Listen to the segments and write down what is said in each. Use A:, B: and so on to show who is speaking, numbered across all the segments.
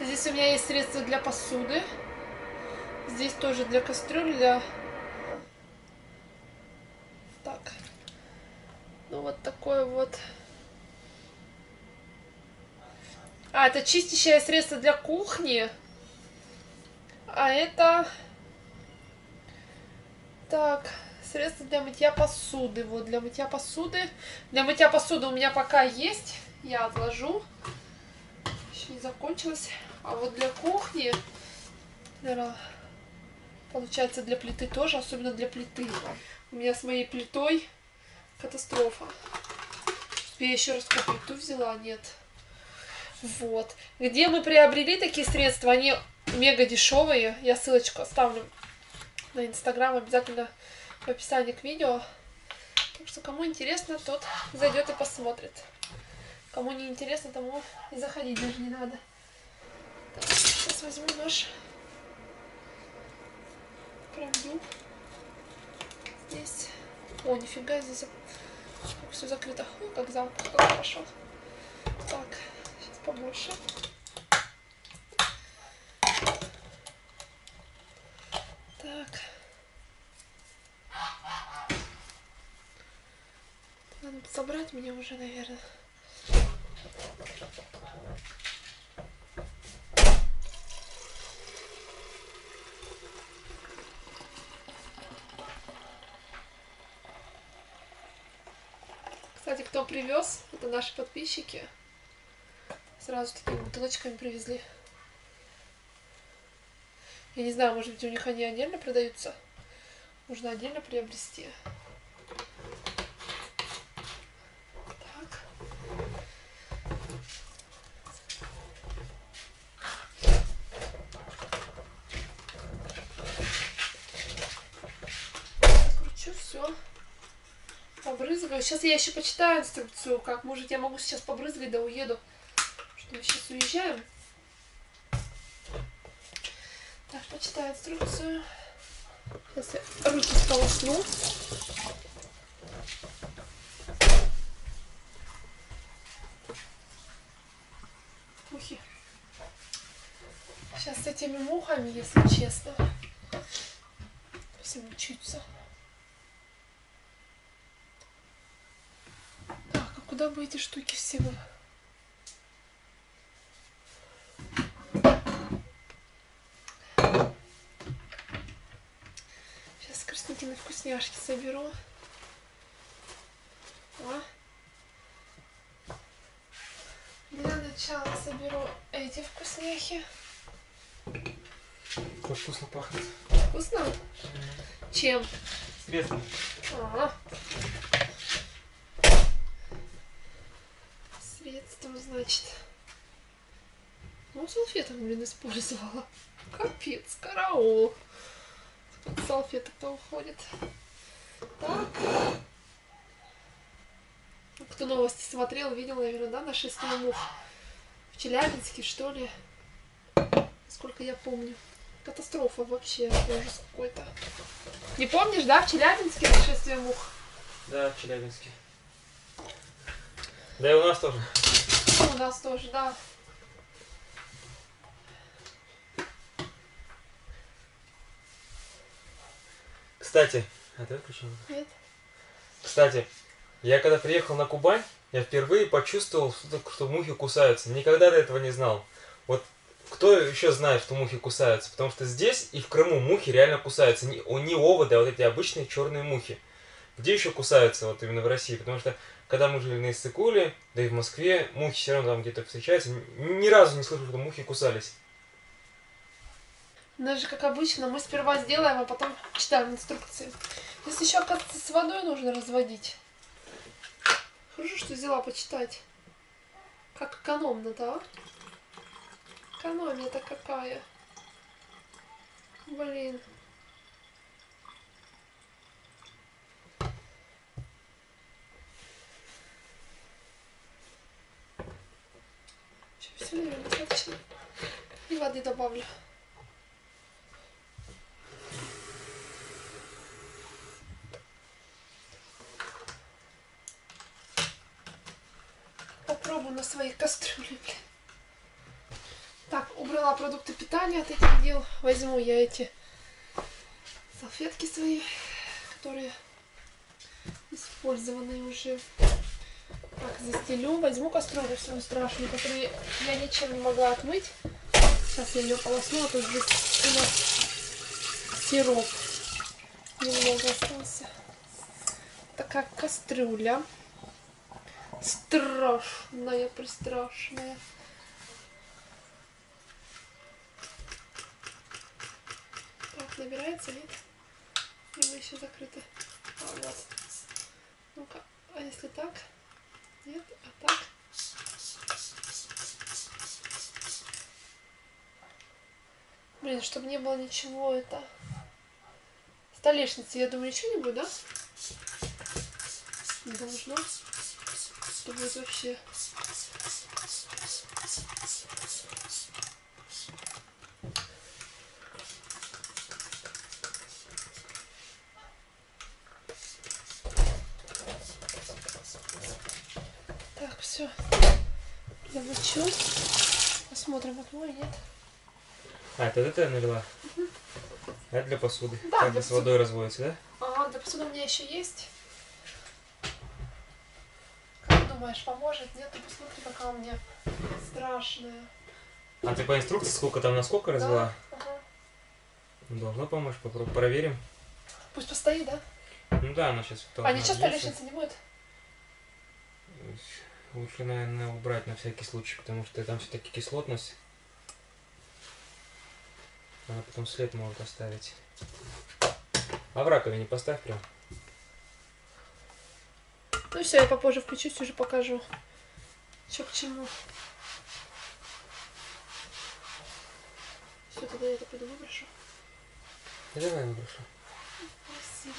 A: Здесь у меня есть средства для посуды. Здесь тоже для кастрюль, для... Так. Ну вот такое вот. А, это чистящее средство для кухни. А это... Так, средство для мытья посуды. Вот, для мытья посуды. Для мытья посуды у меня пока есть. Я отложу. Еще не закончилось. А вот для кухни, наверное, получается для плиты тоже, особенно для плиты. У меня с моей плитой катастрофа. Я еще раз плиту взяла, нет. Вот. Где мы приобрели такие средства, они мега дешевые. Я ссылочку оставлю на Инстаграм обязательно в описании к видео. Так что кому интересно, тот зайдет и посмотрит. Кому не интересно, тому и заходить даже не надо. Так, сейчас возьму нож. Пробью. Здесь. О, нифига, здесь все закрыто. Ой, как запах, как хорошо. Так, сейчас побольше. Так. Надо собрать мне уже, наверное. Кстати, кто привез, это наши подписчики. Сразу такими бутылочками привезли. Я не знаю, может быть, у них они отдельно продаются. Можно отдельно приобрести. Так. Кручу все. Побрызгаю. Сейчас я еще почитаю инструкцию, как. Может, я могу сейчас побрызгать, да уеду. Что мы сейчас уезжаем. Так, почитаю инструкцию. Сейчас я руки сполосну. Мухи. Сейчас с этими мухами, если честно, все мучаются. Так, а куда бы эти штуки все? Сейчас Красненькины вкусняшки соберу. О. Для начала соберу эти вкусняхи.
B: Как вкусно пахнет.
A: Вкусно? Чем?
B: Средством.
A: Средством, значит. Ну, салфеток, блин, использовала. Капец, караул. Сколько салфеток-то уходит. Так. Кто новости смотрел, видел, наверное, да, нашествие мух в Челябинске, что ли? Сколько я помню. Катастрофа вообще, ужас какой-то. Не помнишь, да, в Челябинске нашествие мух?
B: Да, в Челябинске. Да и у нас тоже.
A: У нас тоже, да.
B: Кстати, а ты выключила?
A: Нет.
B: Кстати, я когда приехал на Кубань, я впервые почувствовал, что мухи кусаются. Никогда до этого не знал. Вот кто еще знает, что мухи кусаются? Потому что здесь и в Крыму мухи реально кусаются. Не оводы, а вот эти обычные черные мухи. Где еще кусаются, вот именно в России? Потому что, когда мы жили на Иссык-Куле, да и в Москве, мухи все равно там где-то встречаются. Ни разу не слышал, что мухи кусались.
A: Даже как обычно, мы сперва сделаем, а потом читаем инструкции. Здесь еще, оказывается, с водой нужно разводить. Хорошо, что взяла почитать. Как экономно-то, а? Экономия-то какая. Блин. Все, наверное, достаточно. И воды добавлю. Попробую на своей кастрюле, блин. Так, убрала продукты питания от этих дел. Возьму я эти салфетки свои, которые использованные уже. Так, застелю. Возьму кастрюлю свою страшную, которую я ничем не могла отмыть. Сейчас я ее полосну, а то здесь у нас сироп немного остался. Такая кастрюля. Страшная, пристрашная. Так, набирается, нет? Или мы еще закрыты? А, вот. Ну-ка, а если так? Нет, а так? Блин, чтобы не было ничего, это... Столешницы, я думаю, ничего не будет, да? Не должно. Это будет вообще... Так, все. Замочу. Посмотрим, отмою, нет.
B: А, это я налила? Угу. Это для посуды.
A: Да,
B: как с водой разводится, да?
A: Ага, для посуды у меня еще есть. Как думаешь, поможет? Нет, ты посмотри, какая у меня страшная.
B: А ты по инструкции сколько там, насколько развела?
A: Да. Ага.
B: Должно помочь, попробуем, проверим.
A: Пусть постоит, да?
B: Ну да, она сейчас...
A: А ничего столешницы не будет?
B: Лучше, наверное, убрать на всякий случай, потому что там все-таки кислотность. Она потом след может оставить. А в раковине поставь прям.
A: Ну все, я попозже включусь, уже покажу, что к чему. Все, тогда я это пойду выброшу.
B: И давай выброшу.
A: Красиво.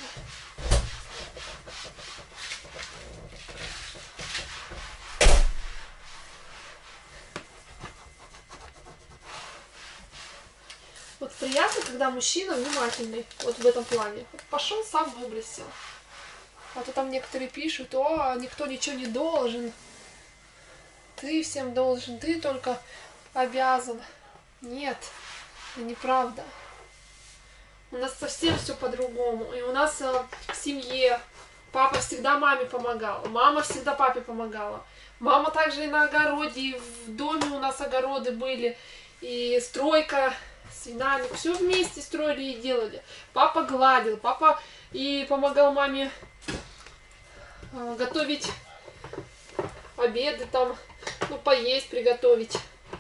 A: Вот приятно, когда мужчина внимательный, вот в этом плане. Вот пошел, сам выбросил. А то там некоторые пишут: о, никто ничего не должен. Ты всем должен, ты только обязан. Нет, это неправда. У нас совсем все по-другому. И у нас в семье папа всегда маме помогал, мама всегда папе помогала. Мама также и на огороде, и в доме у нас огороды были, и стройка с винами, все вместе строили и делали. Папа гладил, папа и помогал маме готовить обеды там, ну, поесть, приготовить.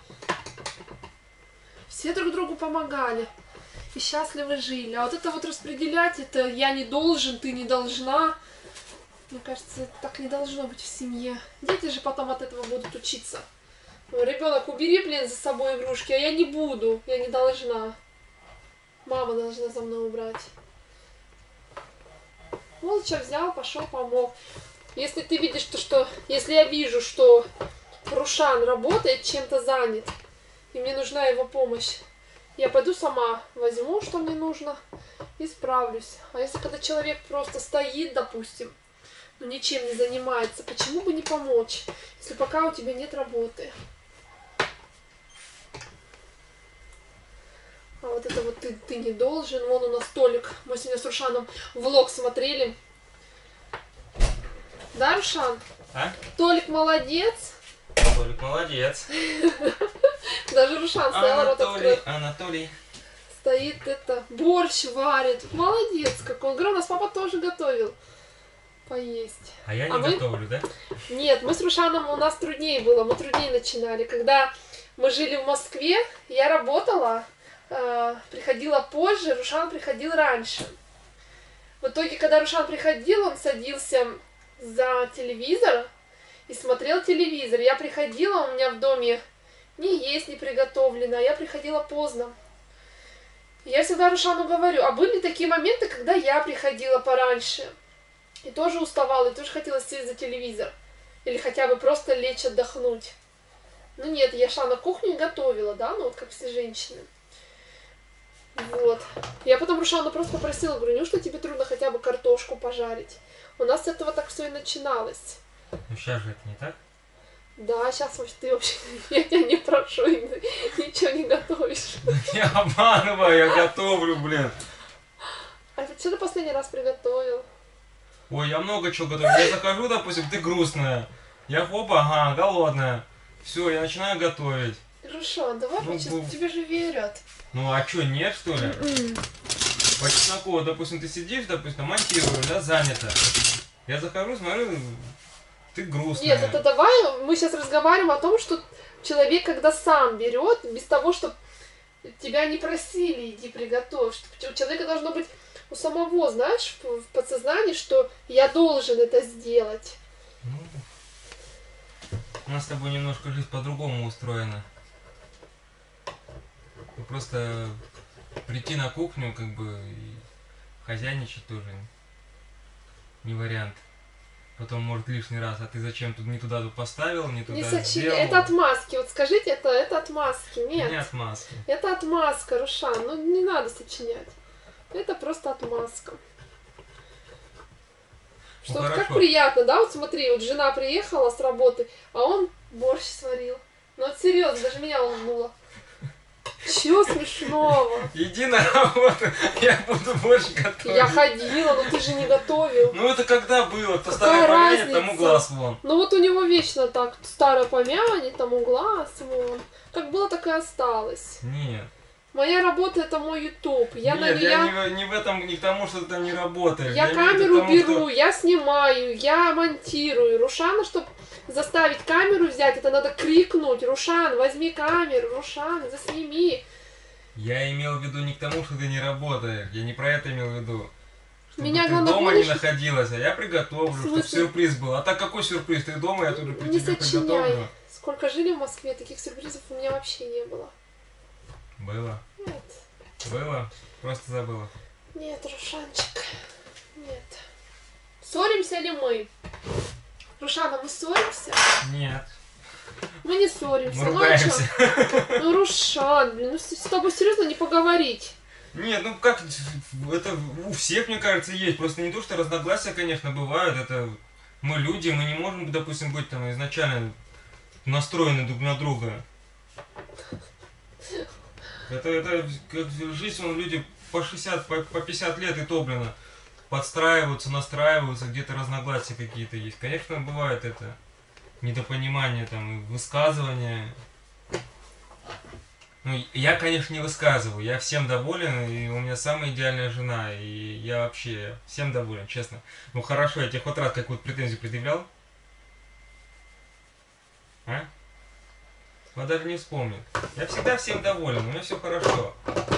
A: Все друг другу помогали и счастливо жили. А вот это вот распределять, это я не должен, ты не должна. Мне кажется, так не должно быть в семье. Дети же потом от этого будут учиться. Ребенок, убери, блин, за собой игрушки, а я не буду, я не должна. Мама должна за мной убрать. Молча взял, пошел, помог. Если ты видишь, если я вижу, что Рушан работает, чем-то занят, и мне нужна его помощь, я пойду сама возьму, что мне нужно, и справлюсь. А если когда человек просто стоит, допустим, но ничем не занимается, почему бы не помочь, если пока у тебя нет работы? А вот это вот ты не должен. Вон у нас столик. Мы сегодня с Рушаном влог смотрели. Да, Рушан?
B: А?
A: Толик молодец.
B: Толик молодец.
A: Даже Рушан стоял, рот открыл.
B: Анатолий.
A: Стоит борщ варит. Молодец какой. Говорю, у нас папа тоже готовил поесть.
B: А я не готовлю, да?
A: Нет, мы с Рушаном, у нас труднее было. Мы труднее начинали. Когда мы жили в Москве, я работала, приходила позже, Рушан приходил раньше. В итоге, когда Рушан приходил, он садился за телевизор и смотрел телевизор. Я приходила, у меня в доме не есть, не приготовлено, я приходила поздно. Я всегда Рушану говорю, а были такие моменты, когда я приходила пораньше и тоже уставала, и тоже хотела сесть за телевизор. Или хотя бы просто лечь отдохнуть. Ну нет, я шла на кухню и готовила, да, ну вот как все женщины. Вот. Я потом Рушану просто попросила, говорю, неужто тебе трудно хотя бы картошку пожарить? У нас с этого так все и начиналось.
B: Ну сейчас же это не так?
A: Да, сейчас может ты вообще, я тебя не прошу, ничего не готовишь.
B: Я обманываю, я готовлю, блин.
A: А что ты последний раз приготовил?
B: Ой, я много чего готовлю. Я захожу, допустим, ты грустная. Я хопа, ага, голодная. Все, я начинаю готовить.
A: Рушан, давай,
B: Ну,
A: сейчас тебе же верят.
B: Ну а чё, нет, что ли? По чесноку, вот, допустим, ты сидишь, допустим, монтируешь, да, занято. Я захожу, смотрю, ты грустная.
A: Нет, это давай, мы сейчас разговариваем о том, что человек, когда сам берет, без того, чтобы тебя не просили, иди приготовь, что у человека должно быть у самого, знаешь, в подсознании, что я должен это сделать.
B: Ну, у нас с тобой немножко жизнь по-другому устроена. Ну, просто прийти на кухню, как бы, и хозяйничать тоже не вариант. Потом, может, лишний раз, а ты зачем тут не туда тут поставил, не туда
A: Не
B: сделал.
A: это отмазки. Вот скажите, это отмазки. Нет.
B: Не отмазки.
A: Это отмазка, Рушан. Ну не надо сочинять. Это просто отмазка.
B: Ну,
A: Что вот как
B: хорошо.
A: приятно, да? Вот смотри, вот жена приехала с работы, а он борщ сварил. Ну вот серьезно, даже меня улыбнуло. Чего смешного?
B: Иди на работу, я буду больше готовить.
A: Я ходила, но ты же не готовил.
B: Ну это когда было? То
A: Какая
B: старое помянет,
A: разница?
B: тому глаз вон.
A: Ну вот у него вечно так, старое помянет, тому глаз вон. Как было, так и осталось.
B: Нет.
A: Моя работа это мой YouTube. Я
B: Нет, я не в этом, не к тому, что ты там не работаешь.
A: Я
B: имею в виду
A: камеру
B: к тому,
A: беру, я снимаю, я монтирую. Рушана, чтобы заставить камеру взять, это надо крикнуть: Рушан, возьми камеру, Рушан, засними.
B: Я имел в виду не к тому, что ты не работаешь. Я не про это имел в виду. Чтобы
A: Меня
B: ты
A: главное,
B: дома
A: помнишь,
B: не находилась, а я приготовлю,
A: В
B: чтобы
A: смысле?
B: сюрприз был. А так какой сюрприз? Ты дома, я тут же при
A: не
B: тебе
A: сочиняй.
B: приготовлю.
A: Сколько жили в Москве, таких сюрпризов у меня вообще не было.
B: Было.
A: Нет,
B: Было. Просто забыла.
A: нет, Рушанчик, нет. Ссоримся ли мы? Рушана, мы ссоримся?
B: Нет.
A: Мы не ссоримся.
B: Мы
A: Ну, а
B: ругаемся.
A: чё? Ну, Рушан, блин, ну с тобой серьезно не поговорить.
B: Нет, ну как, это у всех, мне кажется, есть. Просто не то, что разногласия, конечно, бывают. Это мы люди, мы не можем, допустим, быть там изначально настроены друг на друга. Это как жизнь, люди по 60, по 50 лет и то, блин, подстраиваются, настраиваются, где-то разногласия какие-то есть. Конечно, бывает это недопонимание, там, и высказывания. Ну, я, конечно, не высказываю, я всем доволен, и у меня самая идеальная жена, и я вообще всем доволен, честно. Ну хорошо, я тебе хоть раз какую-то претензию предъявлял? А? Вот даже не вспомнил. Я всегда всем доволен, у меня все хорошо.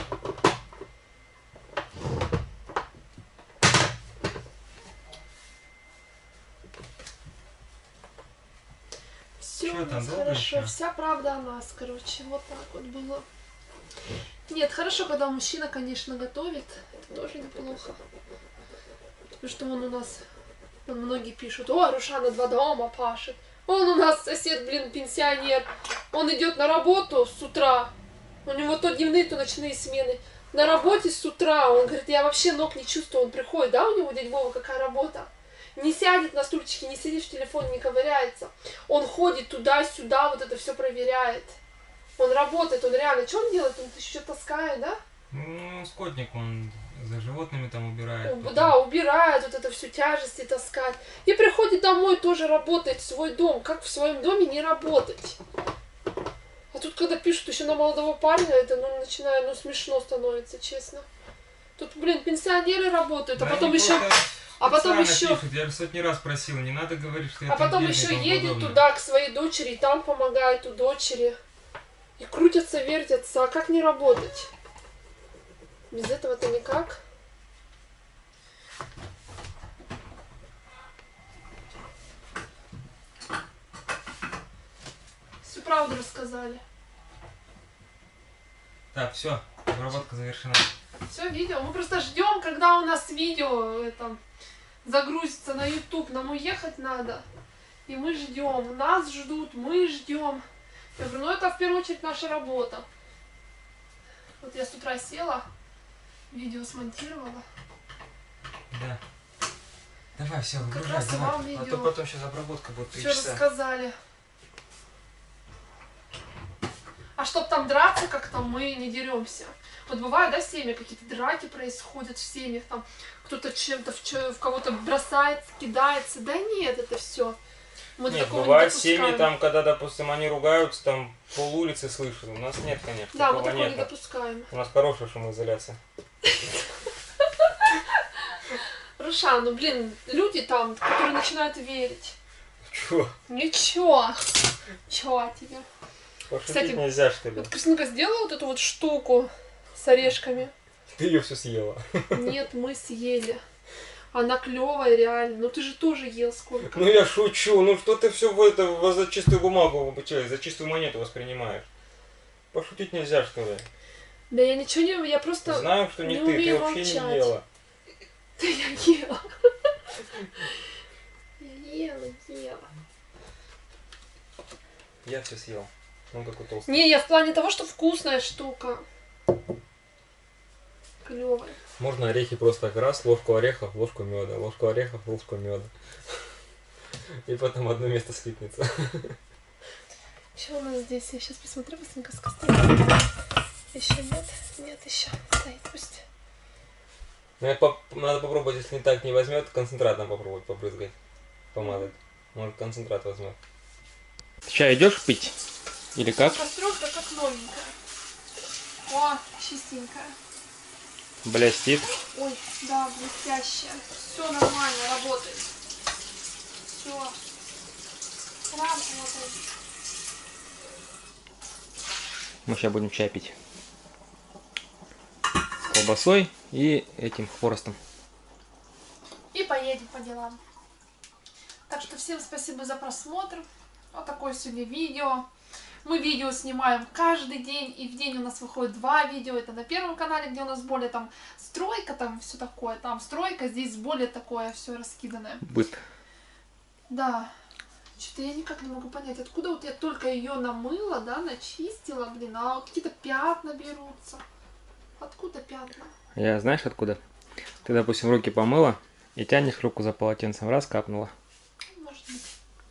A: Все
B: Чё
A: у
B: там,
A: нас
B: долго
A: хорошо,
B: ещё?
A: вся правда о нас, короче, вот так вот было. Нет, хорошо, когда мужчина, конечно, готовит, это тоже неплохо. Потому что он у нас, многие пишут: о, Рушана 2 дома пашет. Он у нас сосед, блин, пенсионер. Он идет на работу с утра. У него то дневные, то ночные смены. На работе с утра. Он говорит: я вообще ног не чувствую. Он приходит, да, у него, дядь Вова, какая работа. Не сядет на стульчике, не сидит в телефоне, не ковыряется. Он ходит туда-сюда, вот это все проверяет. Он работает, он реально, что он делает? Он еще что-то таскает, да?
B: Ну, скотник, он за животными там убирает. потом.
A: Да, убирает вот это всю тяжесть и таскает. И приходит домой, тоже работает в свой дом. Как в своем доме не работать? А тут, когда пишут еще на молодого парня, это, начинает, смешно становится, честно. Тут, блин, пенсионеры работают, а
B: Да
A: потом
B: они
A: еще...
B: просто
A: А потом
B: специально
A: еще...
B: пишут. Я же сотни раз просил, не надо говорить, что я
A: А
B: там
A: потом
B: бедный и
A: еще
B: тому
A: едет
B: подобное.
A: туда, к своей дочери, и там помогает у дочери. И крутятся, вертятся. А как не работать? Без этого-то никак. Всю правду рассказали.
B: Так, все, обработка завершена.
A: Все, видео. Мы просто ждем, когда у нас видео загрузится на YouTube. Нам уехать надо. И мы ждем. Нас ждут, мы ждем. Я говорю, это в первую очередь наша работа. Вот я с утра села, видео смонтировала.
B: Да. Давай, все,
A: Как
B: выгружай,
A: раз
B: давай.
A: вам
B: А
A: видео.
B: то потом сейчас обработка будет 3
A: Все
B: часа.
A: рассказали. А чтоб там драться как-то, мы не деремся. Вот бывает, да, в семьях какие-то драки происходят в семьях, там кто-то чем-то в кого-то бросается, кидается. Да нет, это все. Мы
B: Нет,
A: такого
B: бывают
A: не
B: семьи
A: допускаем.
B: там, когда, допустим, они ругаются, там пол улицы слышат. У нас нет, конечно,
A: Да, мы
B: такого
A: такого не
B: нет.
A: допускаем.
B: У нас хорошая шумоизоляция.
A: Руша, ну блин, люди там, которые начинают верить.
B: Чё?
A: Ничего. Чё тебе?
B: Пошутить
A: Кстати,
B: нельзя, что ли?
A: Вот Кристинка сделала вот эту вот штуку с орешками.
B: Ты ее все съела.
A: Нет, мы съели. Она клевая, реально. Но ты же тоже ел сколько.
B: Ну я шучу, ну что ты все за чистую бумагу, за чистую монету воспринимаешь? Пошутить нельзя, что ли?
A: Да я ничего не... Я просто
B: Знаю, что не ты
A: умею
B: вообще
A: молчать.
B: не ела.
A: Да я ела. Я ела.
B: Я все съел. Ну какой толстый.
A: Не, я в плане того, что вкусная штука. Клевая.
B: Можно орехи просто так раз, ложку орехов, ложку меда, ложку орехов, ложку меда. И потом одно место слипнется.
A: Что у нас здесь? Я сейчас посмотрю быстренько с костями. Еще нет? Нет, еще. Стоит пусть.
B: Надо попробовать, если не так не возьмет, концентратом попробовать побрызгать. Помазать. Может концентрат возьмет. Чай идешь пить? Или как?
A: Кастрюлька как новенькая. О, чистенькая.
B: Блестит.
A: Ой, да, блестящая. Все нормально, работает. Все. Работает.
B: Мы сейчас будем чай пить. С колбасой и этим хворостом.
A: И поедем по делам. Так что всем спасибо за просмотр. Вот такое сегодня видео. Мы видео снимаем каждый день, и в день у нас выходит 2 видео. Это на первом канале, где у нас более там стройка, там все такое. Там стройка, здесь более такое все раскиданное.
B: Быт.
A: Да. Что-то я никак не могу понять, откуда вот я только ее намыла, да, начистила, блин, а вот какие-то пятна берутся. Откуда пятна?
B: Я знаешь откуда? Ты, допустим, руки помыла и тянешь руку за полотенцем, раз, капнула.
A: Может быть.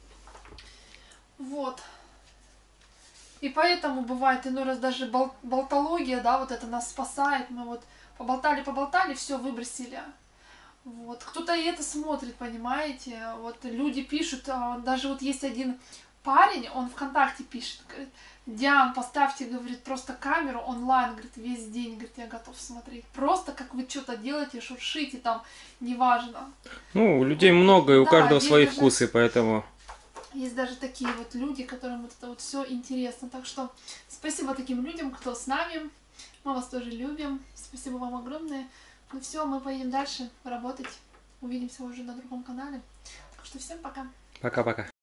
A: Вот. И поэтому бывает иной раз даже болтология, да, вот это нас спасает. Мы вот поболтали, все выбросили. Вот. Кто-то и это смотрит, понимаете. Вот люди пишут, даже вот есть один парень, он ВКонтакте пишет, говорит: Диан, поставьте, говорит, просто камеру онлайн, говорит, весь день, говорит, я готов смотреть. Просто как вы что-то делаете, шуршите там, неважно.
B: Ну, у людей много, и у
A: Да,
B: каждого
A: есть
B: свои
A: даже-
B: вкусы, поэтому...
A: Есть даже такие вот люди, которым вот это вот все интересно. Так что спасибо таким людям, кто с нами. Мы вас тоже любим. Спасибо вам огромное. Ну все, мы поедем дальше работать. Увидимся уже на другом канале. Так что всем пока.
B: Пока-пока.